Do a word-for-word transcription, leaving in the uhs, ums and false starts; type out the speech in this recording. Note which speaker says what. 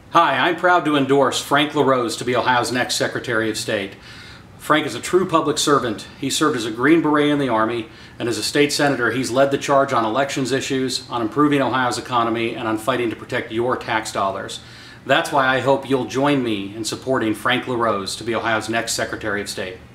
Speaker 1: Hi, I'm proud to endorse Frank LaRose to be Ohio's next Secretary of State. Frank is a true public servant. He served as a Green Beret in the Army, and as a state senator, he's led the charge on elections issues, on improving Ohio's economy, and on fighting to protect your tax dollars. That's why I hope you'll join me in supporting Frank LaRose to be Ohio's next Secretary of State.